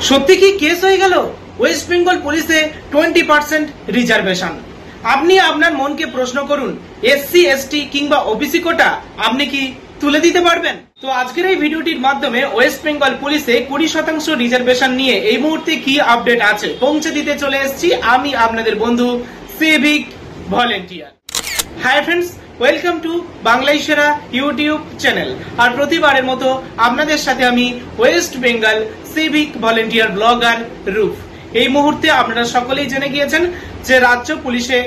সত্যি কি কেস হয়ে গেল ওয়েস্ট বেঙ্গল পুলিশে 20% রিজার্ভেশন। আপনি আপনার মনকে প্রশ্ন করুন, এসসি এসটি কিংবা ওবিসি কোটা আপনি কি তুলে দিতে পারবেন? তো আজকের এই ভিডিওটির মাধ্যমে ওয়েস্ট বেঙ্গল পুলিশে 20% রিজার্ভেশন নিয়ে এই মুহূর্তে কি আপডেট আছে পৌঁছে দিতে চলে এসেছি আমি আপনাদের বন্ধু civic volunteer. Hi friends, welcome to বাংলায় সেরা ইউটিউব চ্যানেল। আর প্রতিবারের মতো আপনাদের সাথে আমি West Bengal civic volunteer blogger রূপ। এই মুহূর্তে আপনারা সকলেই জেনে গিয়েছেন যে রাজ্য পুলিশে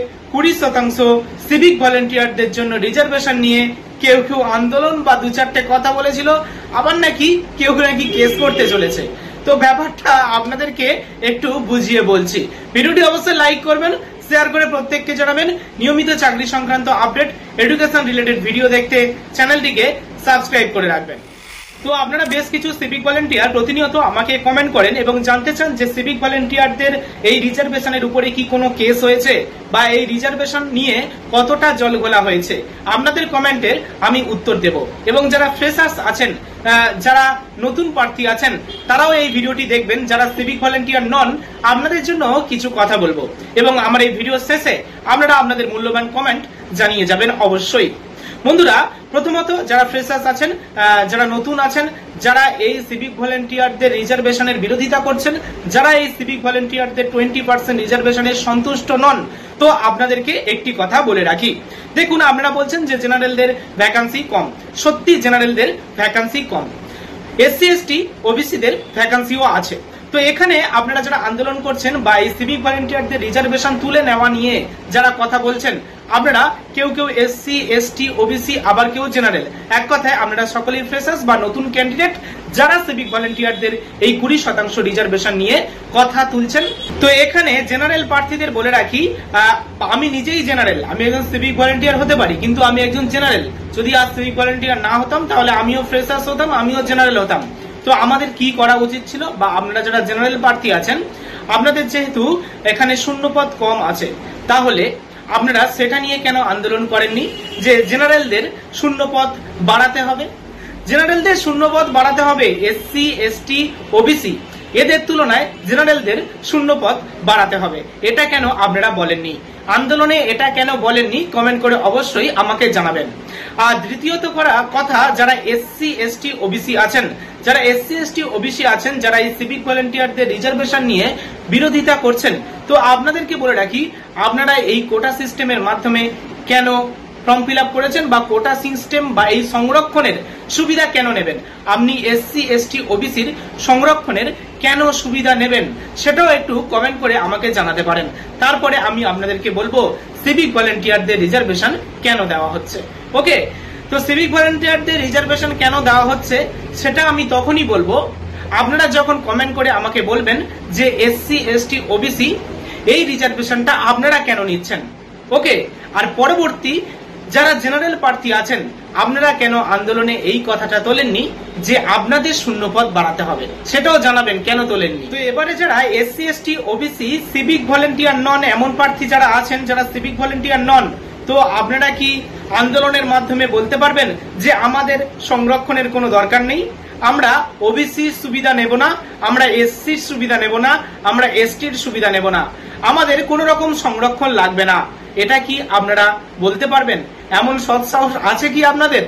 20% সিভিক ভলেন্টিয়ারদের জন্য রিজার্ভেশন নিয়ে কেউ কেউ আন্দোলন বা দু চারটে কথা বলেছিল, আবার নাকি কেউ নাকি কেস করতে চলেছে। তো ব্যাপারটা আপনাদেরকে একটু বুঝিয়ে বলছি। ভিডিওটি অবশ্যই লাইক করবেন, শেয়ার করে প্রত্যেককে জানাবেন। নিয়মিত চাকরি সংক্রান্ত আপডেট, এডুকেশন রিলেটেড ভিডিও দেখতে চ্যানেলটিকে সাবস্ক্রাইব করে রাখবেন। তো আপনারা বেশ কিছু সিভিক ভলেন্টিয়ার প্রতিনিয়ত আমাকে কমেন্ট করেন এবং জানতে চান যে সিভিক ভলেন্টিয়ারদের এই রিজার্ভেশনের উপরে কি কোনো কেস হয়েছে বা এই রিজার্ভেশন নিয়ে কতটা জলঘোলা হয়েছে। আপনাদের কমেন্টের আমি উত্তর দেব এবং যারা ফ্রেশার্স আছেন, যারা নতুন প্রার্থী আছেন, তারাও এই ভিডিওটি দেখবেন। যারা সিভিক ভলেন্টিয়ার নন, আপনাদের জন্য কিছু কথা বলবো এবং আমার এই ভিডিও শেষে আপনারা আপনাদের মূল্যবান কমেন্ট জানিয়ে যাবেন অবশ্যই। বন্ধুরা, প্রথমত যারা ফ্রেশার্স আছেন, যারা নতুন আছেন, যারা এই সিভিক ভলেন্টিয়ারদের রিজার্ভেশনের বিরোধিতা করছেন, যারা এই সিভিক ভলেন্টিয়ারদের 20% রিজার্ভেশনের সন্তুষ্ট নন, তো আপনাদেরকে একটি কথা বলে রাখি। দেখুন, আপনারা বলছেন যে জেনারেলদের ভ্যাকান্সি কম। সত্যি জেনারেলদের ভ্যাকান্সি কম, এসসি এসটি ওবিসিদের ভ্যাকান্সিও আছে। তো এখানে আপনারা যারা আন্দোলন করছেন বা এই সিভিক ভলেন্টিয়ারদের রিজার্ভেশন তুলে নেওয়া নিয়ে যারা কথা বলছেন, আপনারা কেউ কেউ এসসি এসটি ওবিসি, আবার কেউ জেনারেল। এক কথায় আপনারা সকলেই ফ্রেশার্স বা নতুন ক্যান্ডিডেট যারা সিভিক ভলেন্টিয়ারদের এই 20% রিজার্ভেশন নিয়ে কথা তুলছেন। তো এখানে জেনারেল প্রার্থীদের বলে রাখি, আমি নিজেই জেনারেল, আমি একজন সিভিক ভলেন্টিয়ার হতে পারি, কিন্তু আমি একজন জেনারেল। যদি আজ সিভিক ভলেন্টিয়ার না হতাম তাহলে আমিও ফ্রেশার্স হতাম, আমিও জেনারেল হতাম। তো আমাদের কি করা উচিত ছিল, বা আপনারা যারা জেনারেল প্রার্থী আছেন, আপনাদের যেহেতু এখানে শূন্যপদ কম আছে, তাহলে আপনারা সেটা নিয়ে কেন আন্দোলন করেননি যে জেনারেলদের শূন্যপদ বাড়াতে হবে? জেনারেলদের শূন্যপদ বাড়াতে হবে, এসসি এসটি ওবিসি এদের তুলনায় জেনারেলদের শূন্যপদ বাড়াতে হবে। এটা কেন আপনারা বলেননি আন্দোলনে? এটা কেন বলেননি কমেন্ট করে অবশ্যই আমাকে জানাবেন। আর দ্বিতীয়ত করা কথা, যারা এসসি এসটি ওবিসি আছেন, যারা এসসি এসটি ওবিসি আছেন, যারা এই সিভিক ভলেন্টিয়ারদের রিজার্ভেশন নিয়ে বিরোধিতা করছেন, তো আপনাদেরকে বলে রাখি, আপনারা এই কোটা সিস্টেমের মাধ্যমে কেন ফর্ম ফিল আপ করেছেন বা কোটা সিস্টেম বা এই সংরক্ষণের সুবিধা কেন নেবেন? আপনি এসসি এসটি ওবিসির সংরক্ষণের কেন সুবিধা নেবেন সেটাও একটু কমেন্ট করে আমাকে জানাতে পারেন। তারপরে আমি আপনাদেরকে বলবো সিভিক ভলেন্টিয়ারদের রিজার্ভেশন কেন দেওয়া হচ্ছে। ওকে, তো সিভিক ভলেন্টিয়ারদের রিজার্ভেশন কেন দেওয়া হচ্ছে সেটা আমি তখনই বলবো আপনারা যখন কমেন্ট করে আমাকে বলবেন যে এসসি এসটি ওবিসি এই রিজার্ভেশনটা আপনারা কেন নিচ্ছেন। ওকে, আর পরবর্তী যারা জেনারেল প্রার্থী আছেন, আপনারা কেন আন্দোলনে এই কথাটা তোলেননি যে আপনাদের শূন্যপদ বাড়াতে হবে, সেটাও জানাবেন কেন তোলেননি। তো এবারে যারা SC ST OBC civic volunteer নন, এমন প্রার্থী যারা আছেন যারা সিভিক ভলেন্টিয়ার নন, তো আপনারা কি আন্দোলনের মাধ্যমে বলতে পারবেন যে আমাদের সংরক্ষণের কোনো দরকার নেই, আমরা ওবিসির সুবিধা নেব না, আমরা এসসির সুবিধা নেব না, আমরা এসটির সুবিধা নেব না, আমাদের কোনো রকম সংরক্ষণ লাগবে না? এটা কি আপনারা বলতে পারবেন? এমন সৎসাহস আছে কি আপনাদের?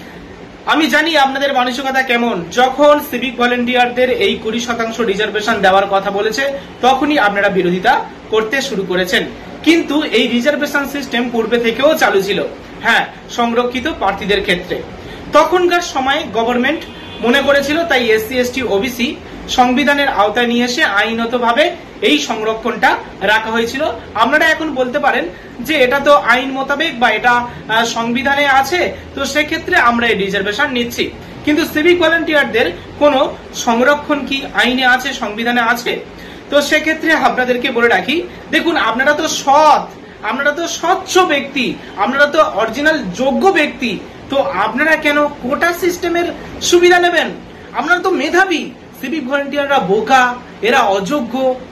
আমি জানি আপনাদের মানসিকতা কেমন। যখন সিভিক ভলেন্টিয়ারদের এই 20% রিজার্ভেশন দেওয়ার কথা বলেছে, তখনই আপনারা বিরোধিতা করতে শুরু করেছেন। কিন্তু এই রিজার্ভেশন সিস্টেম পূর্বে থেকেও চালু ছিল, হ্যাঁ, সংরক্ষিত প্রার্থীদের ক্ষেত্রে। তখনকার সময় গভর্নমেন্ট মনে করেছিল, তাই এসসি এসটি ওবিসি সংবিধানের আওতায় নিয়ে এসে আইনগতভাবে এই সংরক্ষণটা রাখা হয়েছিল। আপনারা এখন বলতে পারেন যে এটা তো আইন মোতাবেক বা এটা সংবিধানে আছে, তো সেক্ষেত্রে আমরা এই রিজার্ভেশন নিচ্ছি। কিন্তু সিভিক ভলেন্টিয়ারদের কোনো সংরক্ষণ কি আইনে আছে, সংবিধানে আছে? তো সেক্ষেত্রে আপনাদেরকে বলে রাখি, দেখুন, আপনারা তো সৎ, আপনারা তো স্বচ্ছ ব্যক্তি, আপনারা তো অরিজিনাল যোগ্য ব্যক্তি, তো আপনারা কেন কোটা সিস্টেমের সুবিধা নেবেন? আপনারা তো মেধাবী। সিভিক ভলেন্টিয়াররা বোকা, এরা অযোগ্য,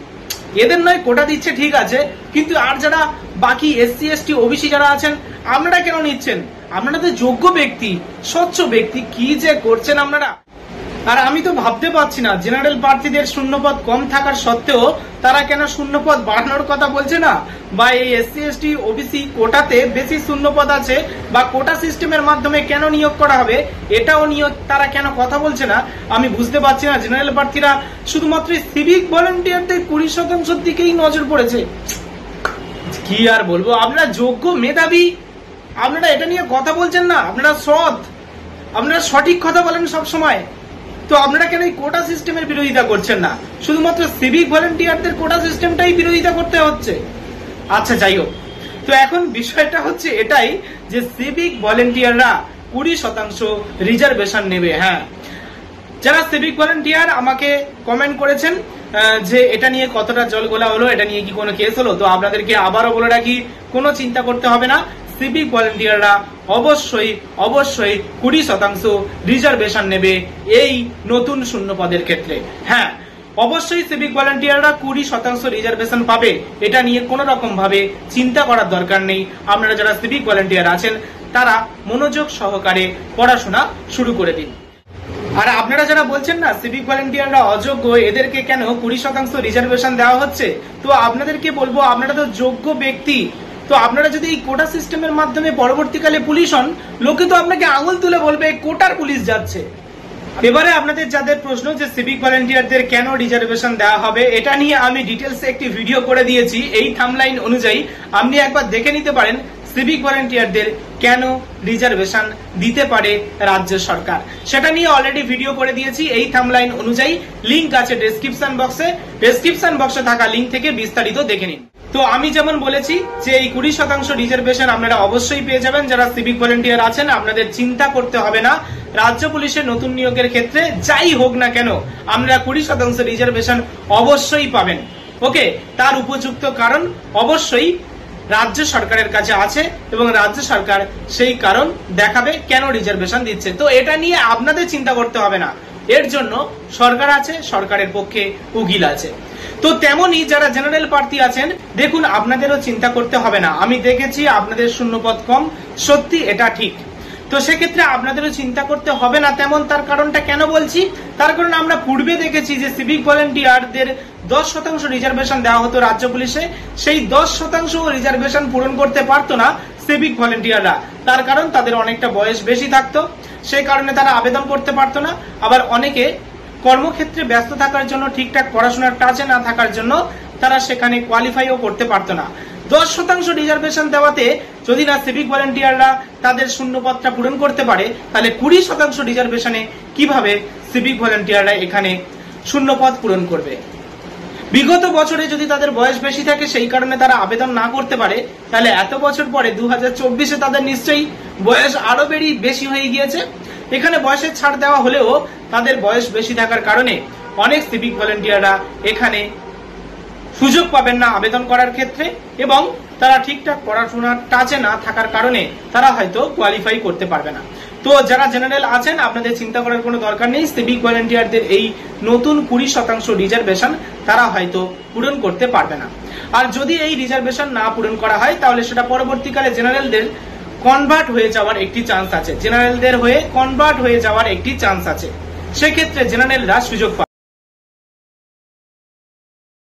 এদের নয় কোটা দিচ্ছে ঠিক আছে, কিন্তু আর যারা বাকি এসসি এসটি ওবিসি যারা আছেন, আপনারা কেন নিচ্ছেন? আপনারা তো যোগ্য ব্যক্তি, স্বচ্ছ ব্যক্তি, কি যে করছেন আপনারা। আর আমি তো ভাবতে পারছি না জেনারেল প্রার্থীদের শূন্যপদ কম থাকার সত্ত্বেও তারা কেন শূন্যপদ বাড়ানোর কথা বলছে না, বা এই এসসি এসটি ওবিসি কোটাতে বেশি শূন্যপদ আছে বা কোটা সিস্টেমের মাধ্যমে কেন নিয়োগ করা হবে এটাও নিয়োগ তারা কেন কথা বলছে না। আমি বুঝতে পারছি না। জেনারেল প্রার্থীরা শুধুমাত্র সিভিক ভলেন্টিয়ারদের 20% দিকেই নজর পড়েছে। কি আর বলবো, আপনারা যোগ্য মেধাবী, আপনারা এটা নিয়ে কথা বলছেন না, আপনারা সৎ, আপনারা সঠিক কথা বলেন সব সময়, তো আপনারা কেন এই কোটা সিস্টেমের বিরোধিতা করছেন না? শুধুমাত্র সিভিক ভলেন্টিয়ারদের কোটা সিস্টেমটাই বিরোধিতা করতে হচ্ছে। আচ্ছা যাই হোক, তো এখন বিষয়টা হচ্ছে এটাই যে সিভিক ভলেন্টিয়াররা 20% রিজার্ভেশন নেবে। হ্যাঁ, যারা সিভিক ভলেন্টিয়ার আমাকে কমেন্ট করেছেন যে এটা নিয়ে কতটা জল গোলা হলো, এটা নিয়ে কি কোনো কেস হলো, তো আপনাদেরকে আবারও বলে রাখি, কোনো চিন্তা করতে হবে না। সিভিক ভলেন্টিয়াররা অবশ্যই 20% রিজার্ভেশন নেবে এই নতুন শূন্যপদের ক্ষেত্রে। হ্যাঁ, অবশ্যই সিভিক ভলেন্টিয়াররা 20% রিজার্ভেশন পাবে, এটা নিয়ে কোনো রকম ভাবে চিন্তা করার দরকার নেই। আপনারা যারা সিভিক ভলেন্টিয়ার আছেন তারা মনোযোগ সহকারে পড়াশোনা শুরু করে দিন। আর আপনারা যারা বলছেন না সিভিক ভলেন্টিয়াররা অযোগ্য, এদেরকে কেন 20% রিজার্ভেশন দেওয়া হচ্ছে, তো আপনাদেরকে বলবো আপনারা তো যোগ্য ব্যক্তি, তো আপনারা যদি এই কোটা সিস্টেমের মাধ্যমে পরবর্তীকালে পুলিশ হন, লোকে তো আপনাকে আঙুল তুলে বলবে কোটার পুলিশ যাচ্ছে। এবারে আপনাদের যাদের প্রশ্ন যে সিভিক ভলেন্টিয়ারদের কেন রিজার্ভেশন দেওয়া হবে, এটা নিয়ে আমি ডিটেলসে একটি ভিডিও করে দিয়েছি। এই থাম্বলাইন অনুযায়ী আপনি একবার দেখে নিতে পারেন সিভিক ভলেন্টিয়ারদের কেন রিজার্ভেশন দিতে পারে রাজ্য সরকার, সেটা নিয়ে অলরেডি ভিডিও করে দিয়েছি। এই থাম্বলাইন অনুযায়ী লিংক আছে ডেসক্রিপশন বক্সে, ডেসক্রিপশন বক্সে থাকা লিংক থেকে বিস্তারিত দেখে নিন। তো আমি যেমন বলেছি যে এই 20% রিজার্ভেশন আপনারা অবশ্যই পেয়ে যাবেন। যারা সিভিক ভলেন্টিয়ার আছেন আপনাদের চিন্তা করতে হবে না, রাজ্য পুলিশের নতুন নিয়োগের ক্ষেত্রে যাই হোক না কেন আমরা 20% রিজার্ভেশন অবশ্যই পাবেন। ওকে, তার উপযুক্ত কারণ অবশ্যই রাজ্য সরকারের কাছে আছে এবং রাজ্য সরকার সেই কারণ দেখাবে কেন রিজার্ভেশন দিচ্ছে। তো এটা নিয়ে আপনাদের চিন্তা করতে হবে না, এর জন্য সরকার আছে, সরকারের পক্ষে উকিল আছে। তো তেমনি যারা জেনারেল প্রার্থী আছেন, দেখুন আপনাদেরও চিন্তা করতে হবে না। আমি দেখেছি আপনাদের শূন্যপদ কম, সত্যি এটা ঠিক, তো সেক্ষেত্রে আপনাদেরও চিন্তা করতে হবে না তেমন। তার কারণটা কেন বলছি, তার কারণ আমরা পূর্বে দেখেছি যে সিভিক ভলেন্টিয়ারদের 10% রিজার্ভেশন দেওয়া হতো রাজ্য পুলিশে, সেই 10% রিজার্ভেশন পূরণ করতে পারতো না সিভিক ভলেন্টিয়াররা। তার কারণ তাদের অনেকটা বয়স বেশি থাকতো, সেই কারণে তারা আবেদন করতে পারতো না। আবার অনেকে কর্মক্ষেত্রে ব্যস্ত থাকার জন্য, ঠিকঠাক পড়াশোনার টাচে না থাকার জন্য তারা সেখানে কোয়ালিফাইও করতে পারতো না। 10% রিজার্ভেশন দেওয়াতে যদি না সিভিক ভলেন্টিয়াররা তাদের শূন্যপদটা পূরণ করতে পারে, তাহলে 20% রিজার্ভেশনে কিভাবে সিভিক ভলেন্টিয়াররা এখানে শূন্যপদ পূরণ করবে? বিগত বছরে যদি তাদের বয়স বেশি থাকে সেই কারণে তারা আবেদন না করতে পারে, তাহলে এত বছর পরে 2024-এ তাদের নিশ্চয়ই বয়স আরো বেশি হয়ে গিয়েছে। এখানে বয়সের ছাড় দেওয়া হলেও তাদের বয়স বেশি থাকার কারণে অনেক সিভিক ভলেন্টিয়াররা এখানে সুযোগ পাবেন না আবেদন করার ক্ষেত্রে, এবং তারা ঠিকঠাক পড়াশোনার টাচে না থাকার কারণে তারা হয়তো কোয়ালিফাই করতে পারবে না। তো যারা জেনারেল আছেন আপনাদের চিন্তা করার কোনো দরকার নেই। সিভিক ভলেন্টিয়ারদের এই নতুন 20% রিজার্ভেশন তারা হয়তো পূরণ করতে পারবে না। আর যদি এই রিজার্ভেশন না পূরণ করা হয় তাহলে সেটা পরবর্তীকালে জেনারেলদের কনভার্ট হয়ে যাওয়ার একটি চান্স আছে, জেনারেলদের হয়ে কনভার্ট হয়ে যাওয়ার একটি চান্স আছে। সেক্ষেত্রে জেনারেলরা সুযোগ পাবে।